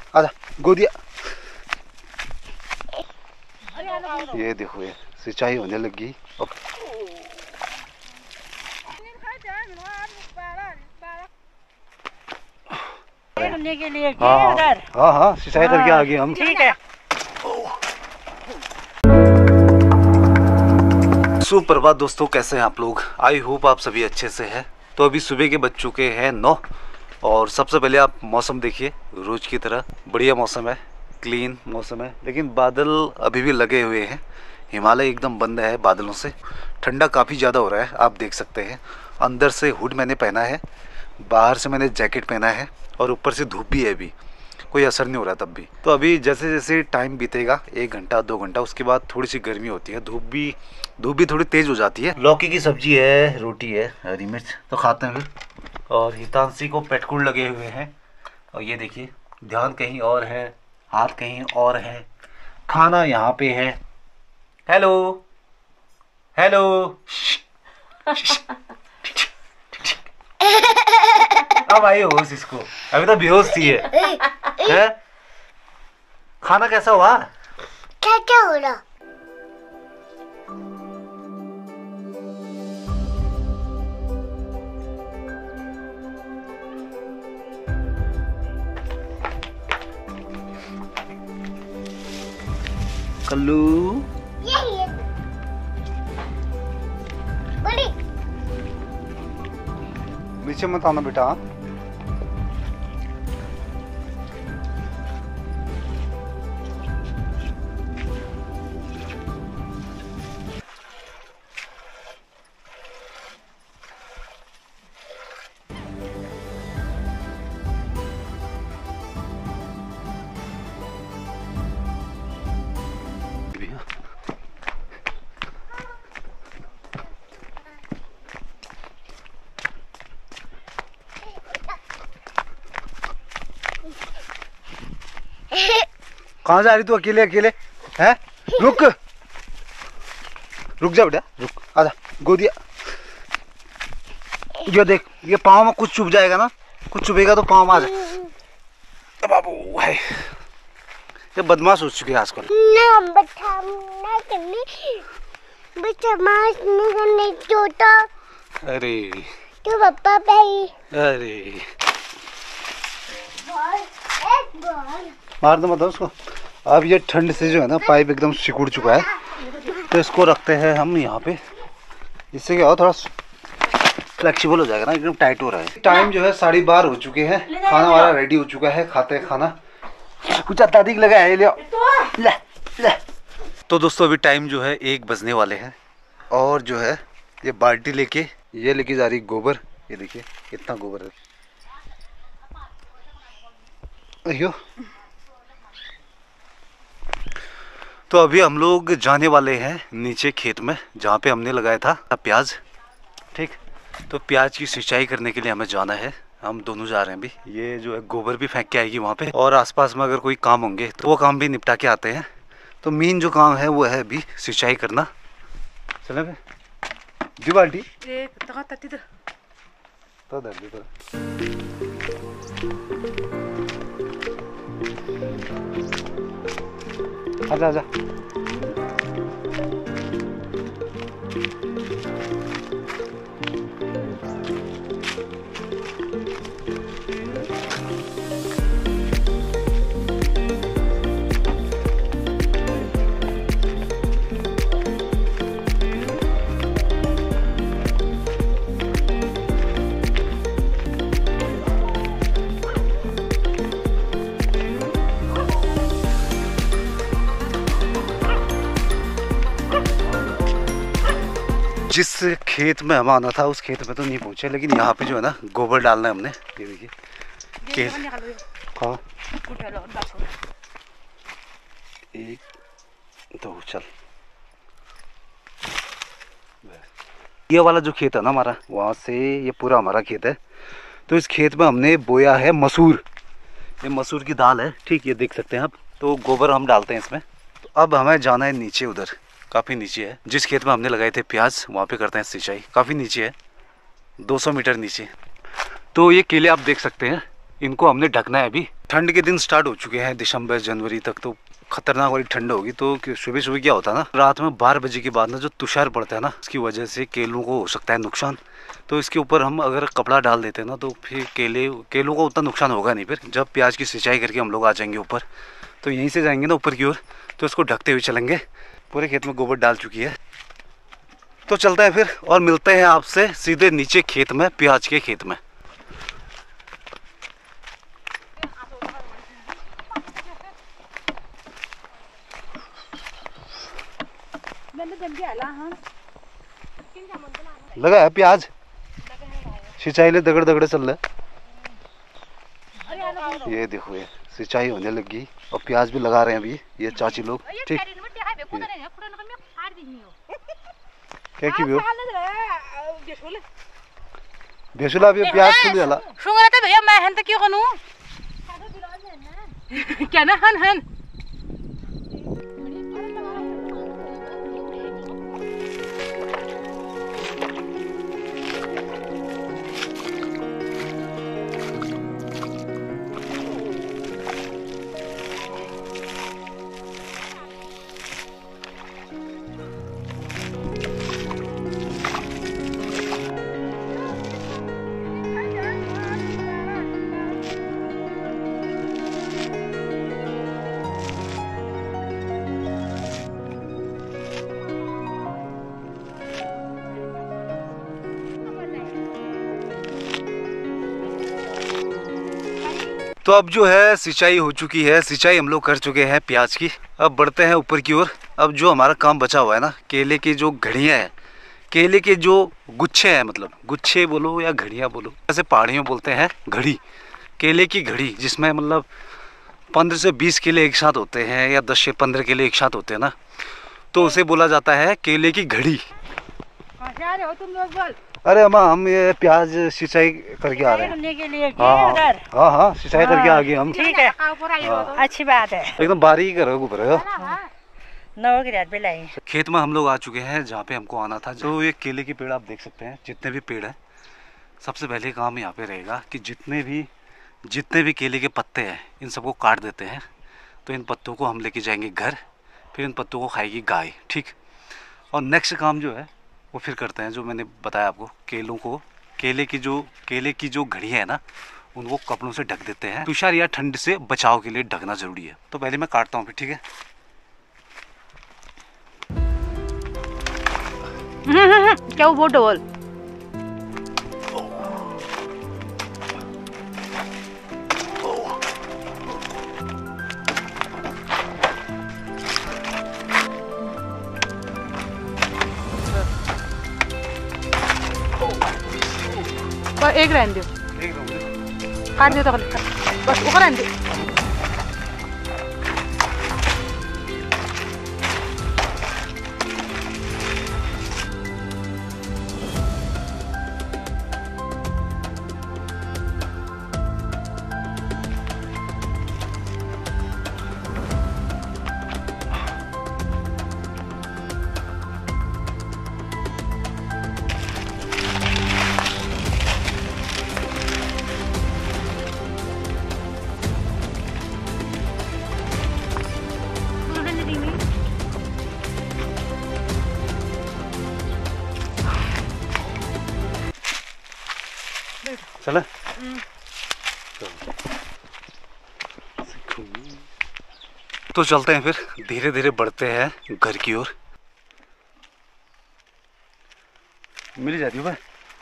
आजा गोदिया। ये देखो ये सिंचाई होने लगी। करने के लिए हाँ उधर। हाँ हाँ सिंचाई करके आ गए हम। ठीक है। सुप्रभात दोस्तों, कैसे हैं आप लोग? आई होप आप सभी अच्छे से हैं। तो अभी सुबह के बज चुके हैं 9 और सबसे पहले आप मौसम देखिए। रोज की तरह बढ़िया मौसम है, क्लीन मौसम है, लेकिन बादल अभी भी लगे हुए हैं। हिमालय एकदम बंद है बादलों से। ठंडा काफ़ी ज़्यादा हो रहा है, आप देख सकते हैं। अंदर से हुड मैंने पहना है, बाहर से मैंने जैकेट पहना है और ऊपर से धूप भी है। अभी कोई असर नहीं हो रहा तब भी। तो अभी जैसे जैसे टाइम बीतेगा 1 घंटा 2 घंटा, उसके बाद थोड़ी सी गर्मी होती है, धूप भी थोड़ी तेज़ हो जाती है। लौकी की सब्जी है, रोटी है, हरी मिर्च तो खाते हैं फिर। और हितांशी को पेटकुल लगे हुए हैं और ये देखिए ध्यान कहीं और है, हाथ कहीं और है, खाना यहाँ पे है। Hello hello. अब आई होश इसको, अभी तो बेहोश थी है? खाना कैसा हुआ? क्या हो रहा? कल्लू यही है। बड़ी नीचे मत आना बेटा। कहाँ जा रही तू अकेले अकेले हैं? रुक रुक जा बेटा, रुक, आजा गोदिया। ये देख, ये पाँव में कुछ चुभ जाएगा ना, कुछ चुभेगा तो पाँव में आ जाए। बाबू है ये बदमाश हो चुके हैं आजकल। ना बच्चा ना करने, बच्चा मास नहीं करने छोटा। अरे तो पापा भाई अरे बॉल मार दो मत उसको। अब ये ठंड से जो है ना पाइप एकदम सिकुड़ चुका है, तो इसको रखते हैं हम यहाँ पे। इससे क्या हो, थोड़ा फ्लेक्सिबल हो जाएगा ना, एकदम टाइट हो रहा है। टाइम जो है 12:30 हो चुके हैं, खाना हमारा रेडी हो चुका है, खाते हैं खाना। कुछ अत्याधिक लगा है, ले ले ले। तो दोस्तों अभी टाइम जो है 1 बजने वाले हैं और जो है ये बाल्टी लेके ये लेके जा रही गोबर। ये देखिए कितना गोबर है। अयो तो अभी हम लोग जाने वाले हैं नीचे खेत में, जहाँ पे हमने लगाया था प्याज। ठीक, तो प्याज की सिंचाई करने के लिए हमें जाना है। हम दोनों जा रहे हैं अभी। ये जो है गोबर भी फेंक के आएगी वहाँ पे, और आसपास में अगर कोई काम होंगे तो वो काम भी निपटा के आते हैं। तो मेन जो काम है वो है अभी सिंचाई करना। चले दी बाल्टी तो दर्द तो आजा आजा। जिस खेत में हम आना था उस खेत में तो नहीं पहुंचे, लेकिन यहाँ पे जो है ना गोबर डालना है हमने। ये देखिए हाँ, 1 2 चल। ये वाला जो खेत है ना हमारा, वहाँ से ये पूरा हमारा खेत है। तो इस खेत में हमने बोया है मसूर। ये मसूर की दाल है, ठीक, ये देख सकते हैं आप। तो गोबर हम डालते हैं इसमें। तो अब हमें जाना है नीचे, उधर काफ़ी नीचे है जिस खेत में हमने लगाए थे प्याज, वहाँ पे करते हैं सिंचाई। काफ़ी नीचे है, 200 मीटर नीचे। तो ये केले आप देख सकते हैं, इनको हमने ढकना है। अभी ठंड के दिन स्टार्ट हो चुके हैं, दिसंबर जनवरी तक तो खतरनाक वाली ठंड होगी। तो सुबह सुबह क्या होता है ना, रात में 12 बजे के बाद ना जो तुषार पड़ता है ना, इसकी वजह से केलों को हो सकता है नुकसान। तो इसके ऊपर हम अगर कपड़ा डाल देते हैं ना तो फिर केलों को उतना नुकसान होगा नहीं। फिर जब प्याज की सिंचाई करके हम लोग आ जाएंगे ऊपर, तो यहीं से जाएंगे ना ऊपर की ओर, तो इसको ढकते हुए चलेंगे। पूरे खेत में गोबर डाल चुकी है, तो चलते हैं फिर और मिलते हैं आपसे सीधे नीचे खेत में, प्याज के खेत में। लगा है प्याज, सिंचाई ले दगड़ दगड़ चल रहा है। ये देखो ये सिंचाई होने लगी और प्याज भी लगा रहे हैं अभी ये चाची लोग। ठीक, क्या की भी भेसुला अभी प्याज फूल जाला सुंगरा तो भैया मैं हन तो क्यों करूं क्या ना हन हन तो अब जो है सिंचाई हो चुकी है, सिंचाई हम लोग कर चुके हैं प्याज की। अब बढ़ते हैं ऊपर की ओर। अब जो हमारा काम बचा हुआ है ना, केले की जो घड़ियाँ हैं, केले के जो गुच्छे हैं, मतलब गुच्छे बोलो या घड़ियाँ बोलो, ऐसे पहाड़ियों बोलते हैं घड़ी, केले की घड़ी, जिसमें मतलब 15 से 20 केले एक साथ होते हैं या 10 से 15 केले एक साथ होते हैं ना, तो उसे बोला जाता है केले की घड़ी। क्या रहे हो तुम लोग बोल? अरे अम्मा हम ये प्याज सिंचाई करके आ रहे हैं। के लिए हाँ हाँ सिंचाई करके आ गए हम। ठीक है, अच्छी बात है। एकदम बारीक करो ऊपर खेत में हम लोग आ चुके हैं जहाँ पे हमको आना था। जो ये केले के पेड़ आप देख सकते हैं, जितने भी पेड़ हैं, सबसे पहले काम यहाँ पे रहेगा कि जितने भी केले के पत्ते हैं इन सबको काट देते हैं। तो इन पत्तों को हम लेके जाएंगे घर, फिर इन पत्तों को खाएगी गाय। ठीक, और नेक्स्ट काम जो है वो फिर करते हैं, जो मैंने बताया आपको, केले की जो घड़ियाँ है ना, उनको कपड़ों से ढक देते हैं। तुषार या ठंड से बचाव के लिए ढकना जरूरी है। तो पहले मैं काटता हूँ फिर, ठीक है। क्या वो डोल एक रहने दो, काट दो तो बस ऊपर रहने दो। चले तो चलते हैं फिर, धीरे धीरे बढ़ते हैं घर की ओर। मिल जाती है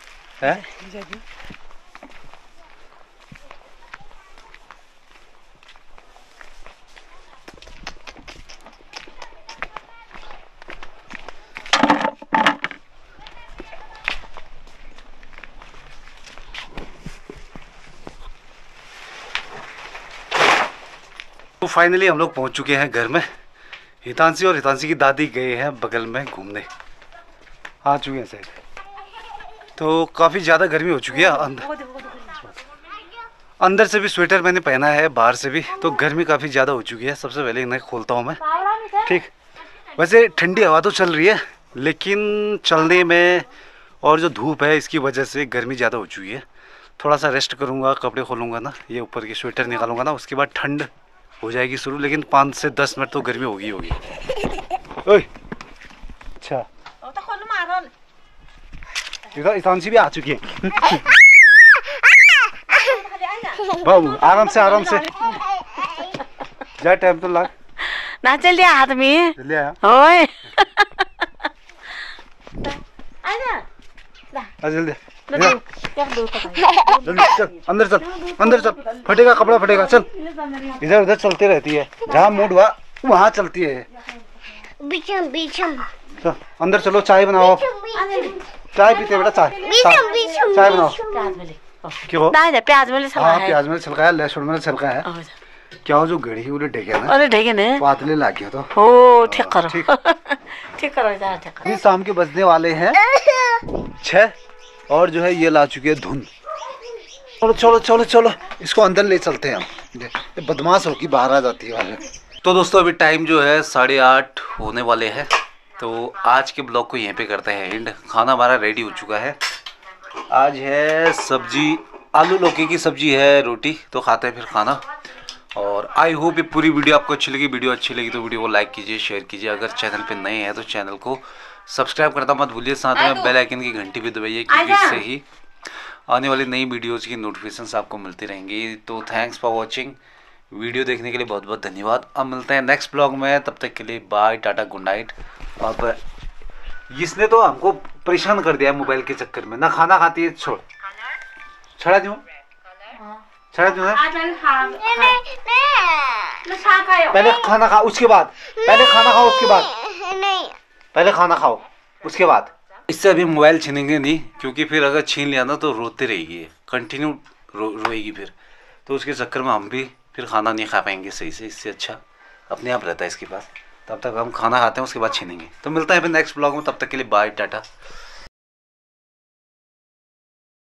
तो फाइनली हम लोग पहुंच चुके हैं घर में। हितांशी और हितांशी की दादी गए हैं बगल में घूमने, आ चुके हैं शायद। तो काफ़ी ज़्यादा गर्मी हो चुकी है, अंदर से भी स्वेटर मैंने पहना है, बाहर से भी, तो गर्मी काफ़ी ज़्यादा हो चुकी है। सबसे पहले इन्हें खोलता हूँ मैं। ठीक, वैसे ठंडी हवा तो चल रही है, लेकिन चलने में और जो धूप है इसकी वजह से गर्मी ज़्यादा हो चुकी है। थोड़ा सा रेस्ट करूँगा, कपड़े खोलूँगा ना, ये ऊपर की स्वेटर निकालूंगा ना, उसके बाद ठंड हो जाएगी शुरू, लेकिन 5 से 10 मिनट तो गर्मी होगी ओए अच्छा इधर ईशांशी भी आ चुकी है। बाबू आराम से जा, टाइम तो लग ना चल दिया हाथ में जल्दी आया। ओए जल्दी जल्दी चल, अंदर चल, फटेगा कपड़ा फटेगा, चल इधर उधर चलती रहती है, जहाँ मूड हुआ वहाँ चलती है। चल अंदर चलो, चाय बनाओ, चाय पीते बेटा, चाय बनाओ। क्यों? प्याज में हाँ प्याज में छिलका है, लहसुन में छिलका है। क्या हो जो गड़ी उन्हें ढेके ना, अरे ढेके ने पातले लागे तो हो ठीक करो ठीक करो जा ठीक करो। शाम के बजने वाले हैं 6 और जो है ये ला चुके हैं धुन। चलो चलो चलो चलो इसको अंदर ले चलते हैं हम, ये बदमाश होगी बाहर आ जाती है वाले। तो दोस्तों अभी टाइम जो है 8:30 होने वाले हैं, तो आज के ब्लॉग को यहीं पे करते हैं एंड। खाना हमारा रेडी हो चुका है, आज है सब्जी, आलू लौकी की सब्जी है, रोटी, तो खाते हैं फिर खाना। और आई होप ये पूरी वीडियो आपको अच्छी लगी। वीडियो अच्छी लगी तो वीडियो को लाइक कीजिए, शेयर कीजिए, अगर चैनल पे नए हैं तो चैनल को सब्सक्राइब करना मत भूलिए, साथ में बेल आइकन की घंटी भी दबाइए, क्योंकि इससे ही आने वाली नई वीडियोज़ की नोटिफिकेशंस आपको मिलती रहेंगी। तो थैंक्स फॉर वॉचिंग, वीडियो देखने के लिए बहुत बहुत धन्यवाद। अब मिलते हैं नेक्स्ट ब्लॉग में, तब तक के लिए बाय, टाटा, गुड नाइट। और इसने तो हमको परेशान कर दिया है मोबाइल के चक्कर में, ना खाना खाती है, छड़ा दूँ है। पहले खाना खा उसके बाद, पहले खाना खाओ उसके बाद, पहले खाना खाओ उसके बाद। इससे अभी मोबाइल छीनेंगे नहीं, क्योंकि फिर अगर छीन लिया ना तो रोती रहेगी, कंटिन्यू रोएगी फिर, तो उसके चक्कर में हम भी फिर खाना नहीं खा पाएंगे सही से। इससे अच्छा अपने आप रहता है इसके पास, तब तक हम खाना खाते हैं उसके बाद छीनेंगे। तो मिलता है फिर नेक्स्ट ब्लॉग में, तब तक के लिए बाय, टाटा।